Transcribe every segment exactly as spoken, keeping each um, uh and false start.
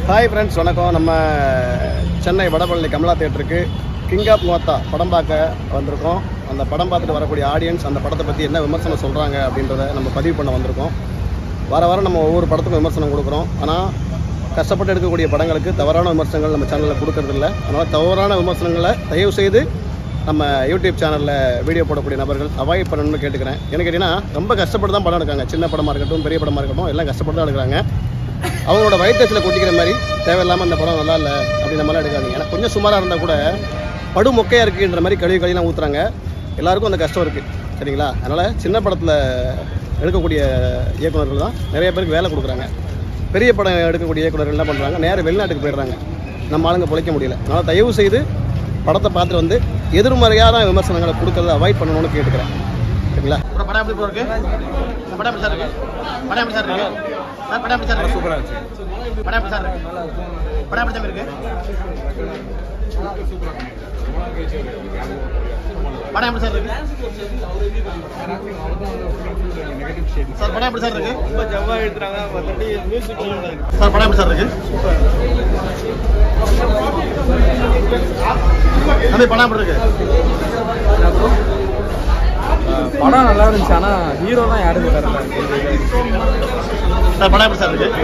Hi friends, வணக்கம். நம்ம சென்னை வடபழனி கமலா தியேட்டருக்கு கிங் ஆஃப் மோத்தா படம் பார்க்க வந்திருக்கோம். அந்த படம் பார்த்துட்டு வரக்கூடிய ஆடியன்ஸ் அந்த படத்தை பற்றி என்ன விமர்சனம் சொல்கிறாங்க அப்படின்றத நம்ம பதிவு பண்ண வந்திருக்கோம். வார வாரம் நம்ம ஒவ்வொரு படத்துக்கும் விமர்சனம் கொடுக்குறோம். ஆனால் கஷ்டப்பட்டு எடுக்கக்கூடிய படங்களுக்கு தவறான விமர்சனங்கள் நம்ம சேனலில் கொடுக்கறதில்ல. அதனால் தவறான விமர்சனங்களை தயவு செய்து நம்ம யூடியூப் சேனலில் வீடியோ போடக்கூடிய நபர்கள் அவாய்ட் பண்ணணும்னு கேட்டுக்கிறேன். எனக்கு கேட்டிங்கன்னா ரொம்ப கஷ்டப்பட்டு தான் படம் எடுக்காங்க. சின்ன படமாக இருக்கட்டும், பெரிய படமாக இருக்கட்டும், எல்லாம் கஷ்டப்பட்டு தான் எடுக்கிறாங்க. அவங்களோட வயிற்றத்தில் கொட்டிக்கிற மாதிரி தேவையில்லாமல் அந்த படம் நல்லா இல்லை அப்படின்ற மாதிரிலாம் எடுக்காதீங்க. ஏன்னா கொஞ்சம் சுமாராக இருந்தால் கூட படு மொக்கையாக இருக்குன்ற மாதிரி கழுவி கழிலாம் ஊற்றுறாங்க. எல்லாருக்கும் அந்த கஷ்டம் இருக்குது, சரிங்களா? அதனால் சின்ன படத்தில் எடுக்கக்கூடிய இயக்குநர்கள் தான் நிறைய பேருக்கு வேலை கொடுக்குறாங்க. பெரிய படம் எடுக்கக்கூடிய இயக்குநர்கள் என்ன பண்ணுறாங்க, நேராக வெளிநாட்டுக்கு போயிடுறாங்க. நம்ம ஆளுங்க பிழைக்க முடியல. அதனால் தயவு செய்து படத்தை பார்த்துட்டு வந்து எதிர்மறையான விமர்சனங்களை கொடுக்கறத அவாய்ட் பண்ணணும்னு கேட்டுக்கிறேன், சரிங்களா? ஒரு படம் எப்படி இருக்கு? படம் எப்படி சார் இருக்கு? படம் எப்படி சார் இருக்கு? சார் படம் எப்படி சார் இருக்கு? சூப்பரா இருக்கு. படம் எப்படி சார் இருக்கு? படம் எப்படி இருக்கு? படம் எப்படி சார் இருக்கு? சார் படம் எப்படி சார் இருக்கு? ரொம்ப ஜவ்வா எடுத்துறாங்க. மத்தபடி மியூசிக் சார் படம் எப்படி சார் இருக்கு? அந்த படம் எப்படி இருக்கு? படம் நல்லா இருந்துச்சு. ஆனா ஹீரோ தான் யாரும் தெரியல. சார் படம் எப்படி சார் இருக்கு?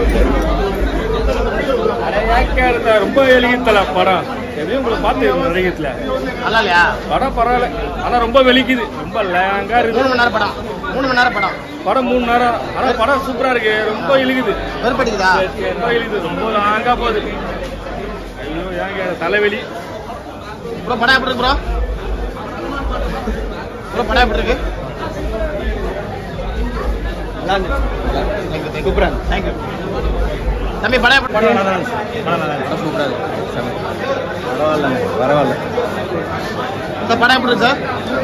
ரொம்ப வெளிக்கிட்டல படம். எதையும் உங்களை பார்த்து நடிகத்துல நல்லா இல்லையா? படம் பரவாயில்ல, ஆனா ரொம்ப வெளிக்குது. ரொம்ப லேங்கா இருக்கு. மூணு மணி நேரம் படம். மூணு மணி நேரம் படம். படம் மூணு நேரம். ஆனா படம் சூப்பரா இருக்கு. ரொம்ப இழுக்குது. வெறுப்படிக்குதா? ரொம்ப இழுக்குது. ரொம்ப லாங்கா போகுது. ஐயோ ஏங்க தலைவலி. ப்ரோ படம் எப்படி இருக்கு ப்ரோ? ப்ரோ படம் எப்படி இருக்கு? நல்லா இருந்துச்சு. சூப்பரா இருந்துச்சு. தேங்க்யூ தம்பி. படம் எப்படி? படம் நல்லா இருந்துச்சு. படம் நல்லா இருந்துச்சு. சூப்பரா இருக்கு. பரவாயில்ல பரவாயில்ல சார். படம் எப்படி இருக்கு சார்?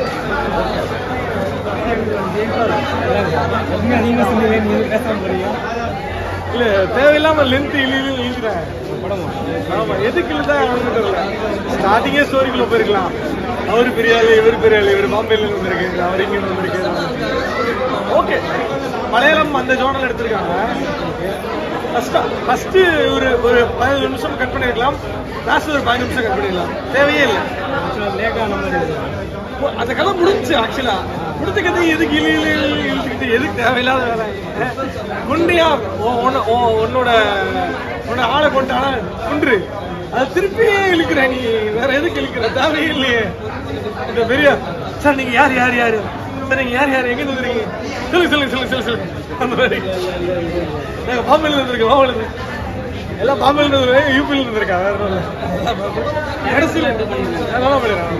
நீங்க சொன்னீங்க, நீங்க பேச போறீங்க. இல்ல தேவையில்லாம லென்த் இழு இழுக்கிறேன் படம். ஆமா, எதுக்கு இழுதான் தெரியல. ஸ்டார்டிங்கே ஸ்டோரிக்குள்ள போயிருக்கலாம். அவரு பெரிய ஆளு, இவர் பெரிய ஆளு, இவர் பாம்பேல வந்திருக்கு, அவர் இங்க வந்திருக்கு. ஓகே, மலையாளம் அந்த ஜோனல் எடுத்திருக்காங்க. ஃபர்ஸ்ட் ஒரு ஒரு பதினஞ்சு நிமிஷம் கட் பண்ணிருக்கலாம். லாஸ்ட் ஒரு பதினஞ்சு நிமிஷம் கட் பண்ணிடலாம். தேவையே இல்லை. அந்த கதை முடிஞ்சு. ஆக்சுவலா முடிஞ்ச கதை எதுக்கு இழு இழு இழுத்துக்கிட்டு எதுக்கு தேவையில்லாத வேலை? குண்டியா உன்னோட உன்னோட ஆளை கொண்டானா குன்று அது திருப்பியே இழுக்கிற. நீ வேற எதுக்கு இழுக்கிற? தேவையே இல்லையே. இந்த பெரிய சார் நீங்க யார் யார் யாரு சார்? நீங்க யார் யார்? எங்க வந்துருக்கீங்க? சொல்லுங்க சொல்லுங்க சொல்லுங்க சொல்லுங்க சொல்லுங்க. அந்த மாதிரி நாங்க பாம்பேல இருந்திருக்கோம். பாம்பேல இருந்து எல்லாம் பாம்பேல இருந்து யூபில இருந்திருக்கா. வேற இடத்துல நல்லா பண்ணிடுறாங்க.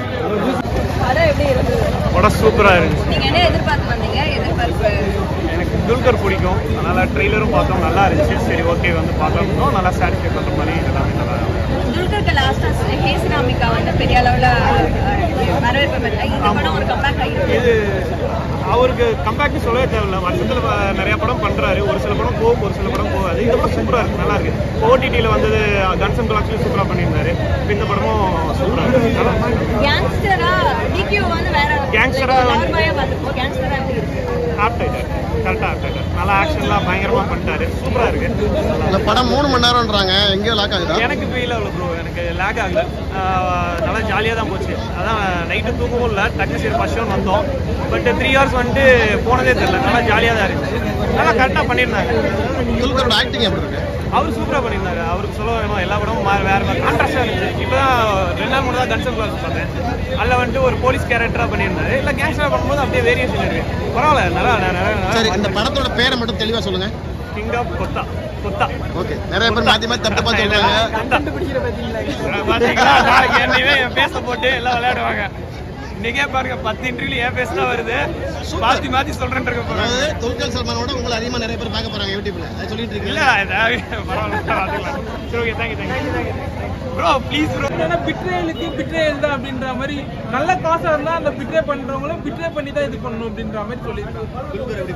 படம் சூப்பரா இருந்துச்சு. நீங்க என்ன எதிர்பார்த்து வந்தீங்க? எதிர்பார்ப்பு எனக்கு துல்கர் பிடிக்கும். அதனால ட்ரெய்லரும் பார்த்தோம், நல்லா இருந்துச்சு. சரி ஓகே வந்து பார்த்தோம். நல்லா சாட்டிஸ்ஃபை பண்ற மாதிரி எல்லாமே நல்லா இருந்துச்சு. துல்கருக்கு லாஸ்டா ஹேசினாமிகா வந்து பெரிய அளவுல வரவேற்பு பெற்ற இந்த படம் ஒரு கம்பேக் ஆயிருக்கு. இது அவருக்கு கம்பேக்னு சொல்லவே தேவையில்ல. வருஷத்துல நிறைய படம் பண்றாரு. ஒரு சில படம் போகும், ஒரு சில படம் போகாது. இந்த படம் சூப்பரா இருக்கு, நல்லா இருக்கு. ஓடிடியில வந்தது கன்ஸ் அண்ட் கலாக்ஸ்லயும் சூப்பரா பண்ணியிருந்தாரு. இந்த படமும் சூப்பரா இருக்கு. கேங்ஸ்டரா டிகியூ வந்து வேற கேங்ஸ்டரா நார்மலா வந்து கேங்ஸ்டரா எப்படி இருக்கு? ஆப்ட் ஆயிட்டாரு. கரெக்டா ஆப்ட் ஆயிட்டாரு. நல்லா ஆக்ஷன்லாம் பயங்கரமா பண்ணிட்டாரு. சூப்பரா இருக்கு. இந்த படம் மூணு மணி நேரம்ன்றாங்க. எங்கேயோ லாக் ஆகுதா? எனக்கு ஃபீல் ஆகல ப்ரோ. எனக்கு லேக் ஆகல. நல்லா ஜாலியாக தான் போச்சு. அதான் நைட்டு தூங்கவும் இல்லை. டக்கு சரி ஃபர்ஸ்ட் ஷோ வந்தோம். பட் த்ரீ ஹவர்ஸ் வந்துட்டு போனதே தெரியல. நல்லா ஜாலியாக தான் இருந்துச்சு. நல்லா கரெக்டாக பண்ணியிருந்தாங்க. துல்கரோட ஆக்டிங் எப்படி இருக்கு? அவர் சூப்பராக பண்ணியிருந்தாரு. அவருக்கு சொல்ல வேணும், எல்லா படமும் வேறு வேறு மாதிரி கான்ட்ராஸ்டாக இருந்துச்சு. இப்போ தான் ரெண்டு நாள் மட்டும் தான் கன்ஸ் அண்ட் கலாக்ஸ் பார்த்தேன். அதில் வந்துட்டு ஒரு போலீஸ் கேரக்டராக பண்ணியிருந்தாரு. இல்லை கேங்ஸ்டராக பண்ணும்போது அப்படியே வேரியேஷன் இருக்கு. பரவாயில்ல, நல்லா நல்லா. சரி, இந்த படத்தோட பேரை மட்டும் தெளிவாக சொல்லுங்க. கிங் ஆஃப் கொத்தா. கொத்தா. ஓகே, நிறைய பேர் மாற்றி மாற்றி தப்பு தப்பா சொல்றாங்க. பாத்தீங்களா, நாளைக்கு என்னையுமே என் பேச போட்டு எல்லாம் விளையாடுவாங்க. இன்னைக்கே பாருங்க, பத்து இன்டர்வியூல ஏன் பேசினா வருது. மாத்தி மாத்தி சொல்றேன். துல்கர் சல்மானோட உங்களை அதிகமா நிறைய பேர் பார்க்க போறாங்க யூடியூப்ல. அதை சொல்லிட்டு இருக்கீங்க. இல்ல பரவாயில்ல. சரி okay, thank you thank you bro. Please bro. ஏன்னா பிட்ரேலுக்கு பிட்ரேல் தான் அப்படின்ற மாதிரி நல்ல காசா இருந்தா அந்த பிட்ரே பண்றவங்களும் பிட்ரே பண்ணி தான் இது பண்ணணும் அப்படின்ற மாதிரி சொல்லியிருக்காங்க.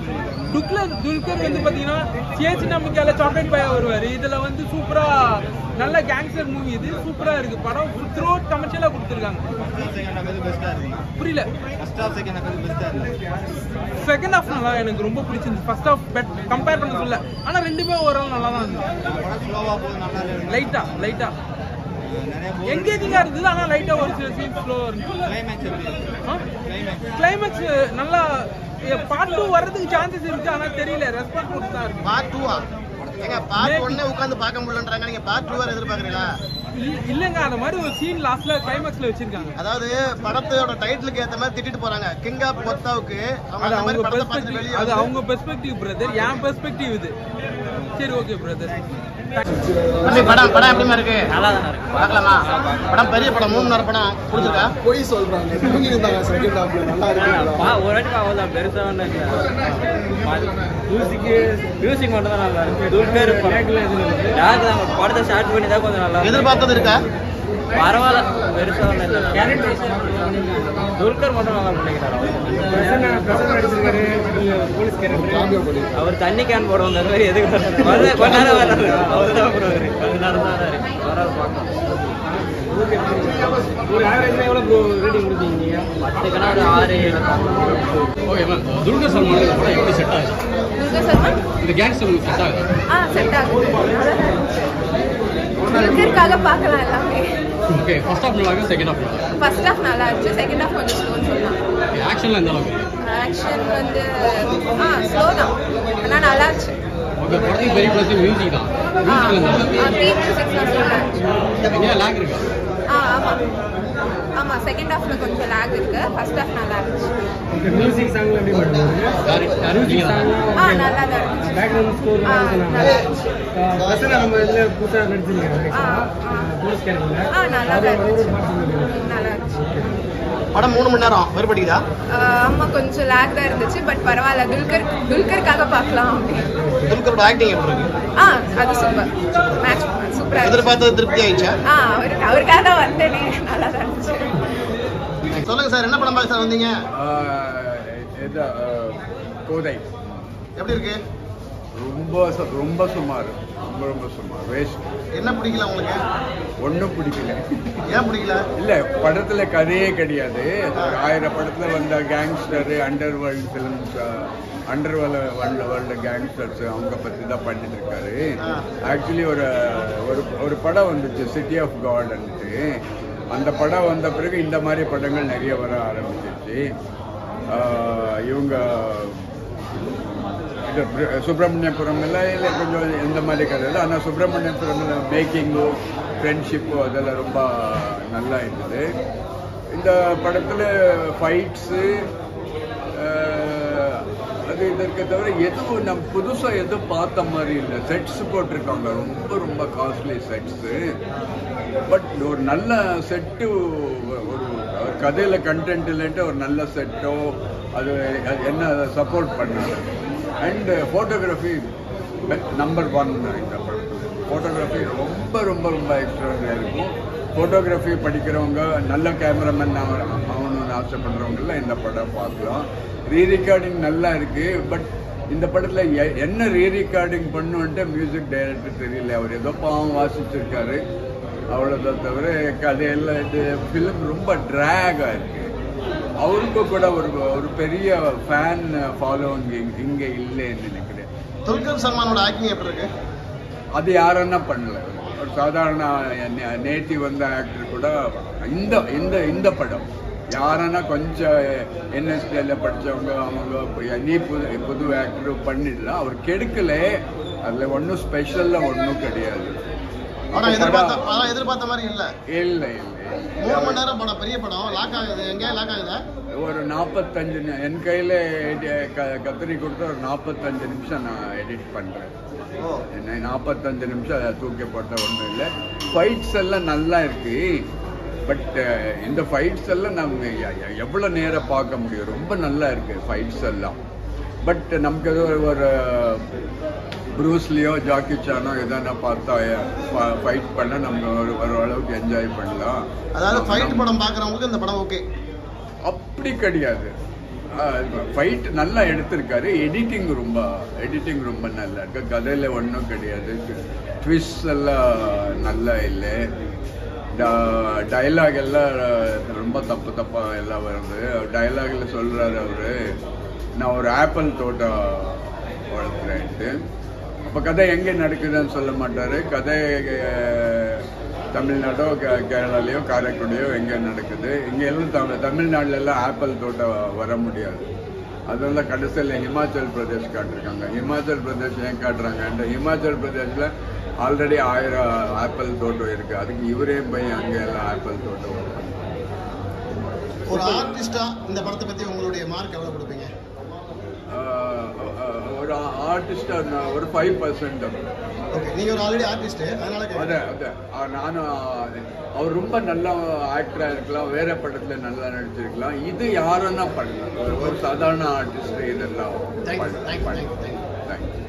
துல்கர் துல்கர் வந்து பாத்தீங்கன்னா சேச்சி நம்பிக்கையால சாக்லேட் பாயா வருவாரு. இதுல வந்து சூப்பரா நல்ல கேங்ஸ்டர் மூவி இது, சூப்பரா இருக்கு படம். த்ரூ அவுட் கமர்ஷியலா கொடுத்துருக்காங்க. புரியல. செகண்ட் ஹாஃப் நல்லா எனக்கு ரொம்ப பிடிச்சிருந்துச்சு. ஃபர்ஸ்ட் ஹாஃப் பெட் கம்பேர் பண்ண சொல்ல, ஆனா ரெண்டுமே ஓவரால் நல்லா தான் இருந்துச்சு. லைட்டா லைட்டா எங்கேஜிங்கா இருந்தது, ஆனா லைட்டா ஒரு சில சீன் ஸ்லோவா இருந்துச்சு. கிளைமேக்ஸ் நல்லா பார்ட் டூ வர்றதுக்கு சான்சஸ் இருக்கு, ஆனா தெரியல. ரெஸ்பான்ஸ் கொடுத்தா இருக்கு. பார்ட் டூவா ஏங்க பார்ட் ஒண்ணே உட்கார்ந்து பார்க்க முடியலன்றாங்க, நீங்க பார்ட் டூ வர எதிர்பார்க்கறீங்களா? இல்லங்க, அந்த மாதிரி ஒரு சீன் லாஸ்ட்ல கிளைமேக்ஸ்ல வச்சிருக்காங்க. அதாவது படத்தோட டைட்டிலுக்கு ஏத்த மாதிரி திட்டிட்டு போறாங்க. கிங் ஆஃப் கொத்தாவுக்கு அது அவங்க பெர்ஸ்பெக்டிவ், அது அவங்க பெர்ஸ்பெக்டிவ் பிரதர், என் பெர்ஸ்பெக்டிவ் இது. சரி ஓகே பிரதர். படம் படம் எப்படிமா இருக்கு? நல்லா தான் இருக்கு. பார்க்கலாமா? படம் பெரிய படம், மூணு நேரம் படம் கொடுத்துருக்கா. போய் சொல்றாங்க தூங்கி இருந்தாங்க செகண்ட் ஹாஃப்ல. நல்லா இருக்கு. ஒரு வாட்டி அவ்வளோ பெருசா ஒன்றும் இல்லை. மியூசிக் மியூசிக் மட்டும் தான் நல்லா இருக்கு. துல்கர் யாருக்கு தான் படத்தை ஸ்டார்ட் பண்ணி தான் கொஞ்சம் நல்லா எதிர்பார்த்தது இருக்கா? பரவாயில்ல, பெருசா ஒன்றும் இல்லை. துல்கர் மட்டும் நல்லா பண்ணிக்கிறாரு. அவர் தண்ணி கேன் போடுவாங்க, அந்த மாதிரி எதுக்கு கொஞ்ச நேரம் வர்றாரு, அவர் தான் போடுவாரு. கொஞ்ச நேரம் தான் இருக்கு. பரவாயில்ல பார்க்கலாம். ஒரு ஆவரேஜ்ல எவ்வளவு ப்ரோ ரேட்டிங் கொடுத்தீங்க? பத்துக்குன்னா ஒரு ஆறு ஏழு. ஓகே மேம், துல்கர் சல்மான் இந்த படம் எப்படி செட் ஆகுது? துல்கர் சல்மான் இந்த கேங்ஸ்டர் மூவி செட் ஆகுது? ஆ செட் ஆகுது. துல்கருக்காக பார்க்கலாம் எல்லாமே. ஓகே, ஃபர்ஸ்ட் ஹாஃப் நல்லா இருக்கு, செகண்ட் ஹாஃப் நல்லா இருக்கு. ஃபர்ஸ்ட் ஹாஃப் நல்லா இருந்துச்சு, செகண்ட் ஹாஃப் கொஞ்சம் ஸ்லோன்னு சொல்லலாம். ஓகே, ஆக்ஷன்லாம் எந்த அளவுக்கு? ஆக்ஷன் வந்து ஆ ஸ்லோ தான், ஆனால் நல்லா இருந்துச்சு. ஓகே, படத்துக்கு பெரிய ப்ளஸ் மியூசிக் தான். ஆ மியூசிக்ல எந்த அளவுக்கு? த்ரீ மியூசிக்ஸ் நல்லா இருந்துச்சு. எங்கேயா லேக் இருக்கா? ஆ ஆமாம் ஆமாம் செகண்ட் ஹாஃப்ல கொஞ்சம் லேக் இருக்கு, ஃபர்ஸ்ட் ஹாஃப் நல்லா இருந்துச்சு. மியூசிக் சாங்ல எப்படி பண்ணுவாங்க? யாரு யாரு நீங்க தான்? ஆ நல்லா தான் இருந்துச்சு. பேக்ரவுண்ட் ஸ்கோர் ஆ நல்லா இருந்துச்சு. பசங்க நம்ம இதுல புதுசா நடிச்சிருக்காங்க. ஆ ஆ போலீஸ் கேரக்டர்ல ஆ நல்லா தான் இருந்துச்சு. நல்லா இருந்துச்சு. படம் மூணு மணி நேரம் வெறுப்படிக்குதா? ஆமா கொஞ்சம் லேக் தான் இருந்துச்சு, பட் பரவாயில்ல. துல்கர் துல்கருக்காக பார்க்கலாம். துல்கரோட ஆக்டிங் எப்படி இருக்கு? ஆ அது சூப்பர், மேட்ச் சூப்பரா இருந்துச்சு. எதிர்பார்த்தது திருப்தி ஆயிடுச்சா? ஆ அவருக்கு அவருக்காக தான் வந்தேனே, நல்லா தான் இருந்துச்சு. சொல்லுங்க சார், என்ன படம் பார்க்க சார் வந்தீங்க? இது கோதை எப்படி இருக்கு? ரொம்ப சு- ரொம்ப சுமார், ரொம்ப ரொம்ப சுமார், வேஸ்ட். என்ன பிடிக்கல உங்களுக்கு? ஒன்றும் பிடிக்கல. ஏன் பிடிக்கல? இல்லை, படத்தில் கதையே கிடையாது. ஒரு ஆயிரம் படத்தில் வந்த gangster, underworld films, underworld world gangsters அவங்க பற்றி தான் பண்ணிட்டு இருக்காரு. ஆக்சுவலி ஒரு ஒரு ஒரு படம் வந்துச்சு, சிட்டி ஆஃப் காட்ன்ட்டு. அந்த படம் வந்த பிறகு இந்த மாதிரி படங்கள் நிறைய வர ஆரம்பிச்சிச்சு. ஆஹ் இவங்க இது சுப்பிரமணியபுரம் எல்லாம் இல்லை, கொஞ்சம் இந்த மாதிரி கதை இல்லை. ஆனால் சுப்பிரமணியபுரம் மேக்கிங்கு, ஃப்ரெண்ட்ஷிப்பு அதெல்லாம் ரொம்ப நல்லா இருந்தது. இந்த படத்தில் ஃபைட்ஸு அது இதற்கு தவிர எதுவும் நம்ம புதுசாக எதுவும் பார்த்த மாதிரி இல்லை. செட்ஸ் போட்டிருக்காங்க, ரொம்ப ரொம்ப காஸ்ட்லி செட்ஸு. பட் ஒரு நல்ல செட்டு, ஒரு கதையில் கண்டென்ட் இல்லைன்ட்டு ஒரு நல்ல செட்டோ அது என்ன சப்போர்ட் பண்ணாங்க. அண்ட் ஃபோட்டோகிராஃபி நம்பர் ஒன் இந்த படத்தில். ஃபோட்டோகிராஃபி ரொம்ப ரொம்ப ரொம்ப எக்ஸ்ட்ராடினரியாக இருக்கும். ஃபோட்டோகிராஃபி படிக்கிறவங்க, நல்ல கேமராமேன் ஆகணும்னு ஆசைப்படுறவங்கெல்லாம் இந்த படம் பார்க்கலாம். ரீ ரெக்கார்டிங் நல்லா இருக்குது. பட் இந்த படத்தில் என்ன ரீ ரெக்கார்டிங் பண்ணுன்ட்டு மியூசிக் டைரக்டர் தெரியல. அவர் ஏதோ பாவம் வாசிச்சிருக்காரு, அவ்வளோதான் தவிர கதையெல்லாம் இது ஃபிலிம் ரொம்ப ட்ராகாக இருக்குது. அவருக்கு கூட ஒரு ஒரு பெரிய ஃபேன் ஃபாலோவிங் இங்கே இல்லைன்னு நினைக்கிறேன். துல்கர் சல்மானோட ஆக்டிங் எப்படி இருக்கு? அது யாருன்னா பண்ணல. ஒரு சாதாரண நேட்டி வந்த ஆக்டர் கூட இந்த இந்த இந்த படம் யாருன்னா கொஞ்சம் என்எஸ்டியில் படித்தவங்க அவங்க நீ புது புது ஆக்டர் பண்ணிடலாம். அவர் கெடுக்கல, அதில் ஒன்றும் ஸ்பெஷலாக ஒன்றும் கிடையாது. படம் எதிர்பார்த்த படம் எதிர்பார்த்த மாதிரி இல்லை. இல்லை இல்லை மூணு மணி நேரம் படம், பெரிய படம். லாக் ஆகுது, எங்கேயா லாக் ஆகுதா? ஒரு நாற்பத்தஞ்சு என் கையில் கத்திரி கொடுத்து ஒரு நாற்பத்தஞ்சு நிமிஷம் நான் எடிட் பண்ணுறேன். என்ன நாற்பத்தஞ்சு நிமிஷம் அதை தூக்கி போட்ட ஒன்றும் இல்லை. ஃபைட்ஸ் எல்லாம் நல்லா இருக்கு. பட் இந்த ஃபைட்ஸ் எல்லாம் நம்ம எவ்வளோ நேரம் பார்க்க முடியும், ரொம்ப நல்லா இருக்கு ஃபைட்ஸ் எல்லாம். பட் நமக்கு ஏதோ ஒரு ப்ரூஸ்லியோ ஜாக்கி சானோ எதனா பார்த்தா ஃபைட் பண்ண நம்ம ஒரு ஓரளவுக்கு என்ஜாய் பண்ணலாம். அதாவது ஃபைட் படம் பார்க்குறவங்களுக்கு இந்த படம் ஓகே? அப்படி கிடையாது. ஃபைட் நல்லா எடுத்திருக்காரு. எடிட்டிங் ரொம்ப எடிட்டிங் ரொம்ப நல்லா இருக்கு. கதையில் ஒன்றும் கிடையாது. ட்விஸ்ட் எல்லாம் நல்லா இல்லை. டைலாக் எல்லாம் ரொம்ப தப்பு தப்பாக எல்லாம் வருது. டைலாகில் சொல்கிறாரு அவர், நான் ஒரு ஆப்பிள் தோட்டம் வளர்க்குறேன்ட்டு. அப்போ கதை எங்கே நடக்குதுன்னு சொல்ல மாட்டார். கதை தமிழ்நாடோ கேரளாலேயோ காரைக்குடியோ எங்கே நடக்குது. இங்கே எல்லாம் தமிழ் தமிழ்நாட்டிலெல்லாம் ஆப்பிள் தோட்டம் வர முடியாது. அதனால கடைசியில் ஹிமாச்சல் பிரதேஷ் காட்டிருக்காங்க. ஹிமாச்சல் பிரதேஷ் ஏன் காட்டுறாங்க? ஹிமாச்சல் பிரதேஷில் ஆல்ரெடி ஆயிரம் ஆப்பிள் தோட்டம் இருக்குது. அதுக்கு இவரே போய் அங்கே எல்லாம் ஆப்பிள் தோட்டம் வரும். ஒரு ஆர்டிஸ்டா இந்த படத்தை பற்றி உங்களுடைய மார்க் எவ்வளோ கொடுப்பீங்க? ஒரு ஆர்டிஸ்டா ஒரு ஃபைவ் பர்சன்ட். ஓகே, நீங்கள் ஒரு ஆல்ரெடி ஆர்டிஸ்ட்டு, அதனால அதே அதே நானும் அவர் ரொம்ப நல்ல ஆக்டராக இருக்கலாம், வேற படத்தில் நல்லா நடிச்சிருக்கலாம். இது யாருன்னா பண்ணலாம், ஒரு சாதாரண ஆர்டிஸ்ட் இதெல்லாம். Thank you thank you thank you thank you.